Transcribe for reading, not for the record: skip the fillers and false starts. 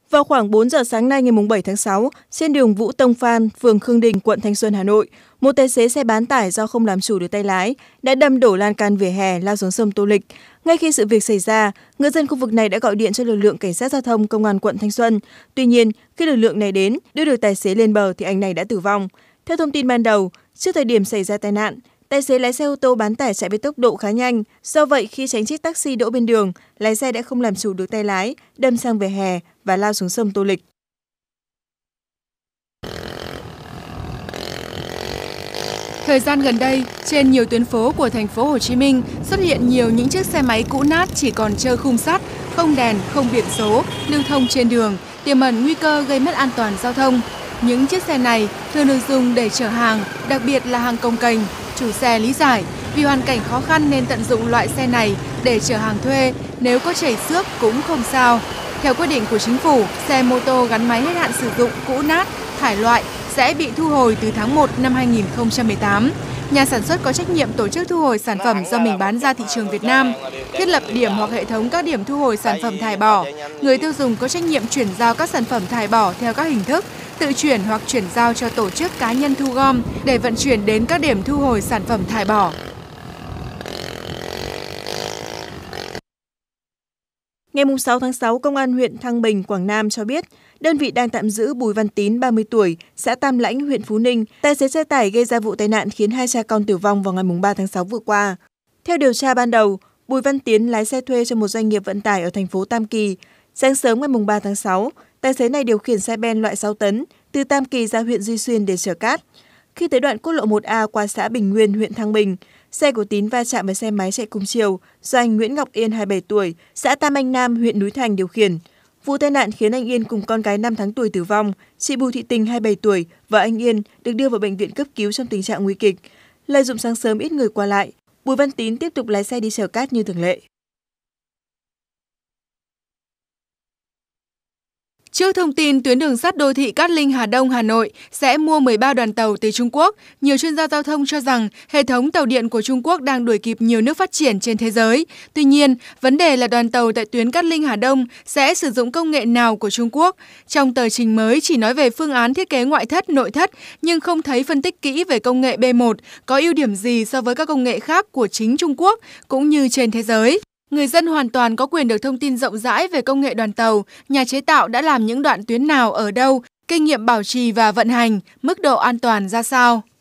Vào khoảng 4 giờ sáng nay ngày 7 tháng 6, trên đường Vũ Tông Phan, phường Khương Đình, quận Thanh Xuân, Hà Nội, một tài xế xe bán tải do không làm chủ được tay lái đã đâm đổ lan can vỉa hè lao xuống sông Tô Lịch. Ngay khi sự việc xảy ra, người dân khu vực này đã gọi điện cho lực lượng cảnh sát giao thông công an quận Thanh Xuân. Tuy nhiên, khi lực lượng này đến đưa được tài xế lên bờ thì anh này đã tử vong. Theo thông tin ban đầu, trước thời điểm xảy ra tai nạn, tài xế lái xe ô tô bán tải chạy với tốc độ khá nhanh. Do vậy, khi tránh chiếc taxi đỗ bên đường, lái xe đã không làm chủ được tay lái, đâm sang vỉa hè và lao xuống sông Tô Lịch. Thời gian gần đây, trên nhiều tuyến phố của thành phố Hồ Chí Minh xuất hiện nhiều những chiếc xe máy cũ nát chỉ còn trơ khung sắt, không đèn, không biển số, lưu thông trên đường, tiềm ẩn nguy cơ gây mất an toàn giao thông. Những chiếc xe này thường được dùng để chở hàng, đặc biệt là hàng cồng kềnh. Chủ xe lý giải vì hoàn cảnh khó khăn nên tận dụng loại xe này để chở hàng thuê, nếu có chảy xước cũng không sao. Theo quyết định của chính phủ, xe mô tô gắn máy hết hạn sử dụng cũ nát, thải loại sẽ bị thu hồi từ tháng 1 năm 2018. Nhà sản xuất có trách nhiệm tổ chức thu hồi sản phẩm do mình bán ra thị trường Việt Nam, thiết lập điểm hoặc hệ thống các điểm thu hồi sản phẩm thải bỏ. Người tiêu dùng có trách nhiệm chuyển giao các sản phẩm thải bỏ theo các hình thức, tự chuyển hoặc chuyển giao cho tổ chức cá nhân thu gom để vận chuyển đến các điểm thu hồi sản phẩm thải bỏ. Ngày 6 tháng 6, Công an huyện Thăng Bình, Quảng Nam cho biết, đơn vị đang tạm giữ Bùi Văn Tín, 30 tuổi, xã Tam Lãnh, huyện Phú Ninh, tài xế xe tải gây ra vụ tai nạn khiến 2 cha con tử vong vào ngày 3 tháng 6 vừa qua. Theo điều tra ban đầu, Bùi Văn Tín lái xe thuê cho một doanh nghiệp vận tải ở thành phố Tam Kỳ. Sáng sớm ngày 3 tháng 6, tài xế này điều khiển xe ben loại 6 tấn từ Tam Kỳ ra huyện Duy Xuyên để chở cát. Khi tới đoạn quốc lộ 1A qua xã Bình Nguyên, huyện Thăng Bình, xe của Tín va chạm với xe máy chạy cùng chiều do anh Nguyễn Ngọc Yên, 27 tuổi, xã Tam Anh Nam, huyện Núi Thành điều khiển. Vụ tai nạn khiến anh Yên cùng con gái 5 tháng tuổi tử vong, chị Bùi Thị Tình, 27 tuổi, và anh Yên được đưa vào bệnh viện cấp cứu trong tình trạng nguy kịch. Lợi dụng sáng sớm ít người qua lại, Bùi Văn Tín tiếp tục lái xe đi chở cát như thường lệ. Trước thông tin tuyến đường sắt đô thị Cát Linh Hà Đông Hà Nội sẽ mua 13 đoàn tàu từ Trung Quốc, nhiều chuyên gia giao thông cho rằng hệ thống tàu điện của Trung Quốc đang đuổi kịp nhiều nước phát triển trên thế giới. Tuy nhiên, vấn đề là đoàn tàu tại tuyến Cát Linh Hà Đông sẽ sử dụng công nghệ nào của Trung Quốc. Trong tờ trình mới chỉ nói về phương án thiết kế ngoại thất, nội thất, nhưng không thấy phân tích kỹ về công nghệ B1 có ưu điểm gì so với các công nghệ khác của chính Trung Quốc cũng như trên thế giới. Người dân hoàn toàn có quyền được thông tin rộng rãi về công nghệ đoàn tàu, nhà chế tạo đã làm những đoạn tuyến nào ở đâu, kinh nghiệm bảo trì và vận hành, mức độ an toàn ra sao.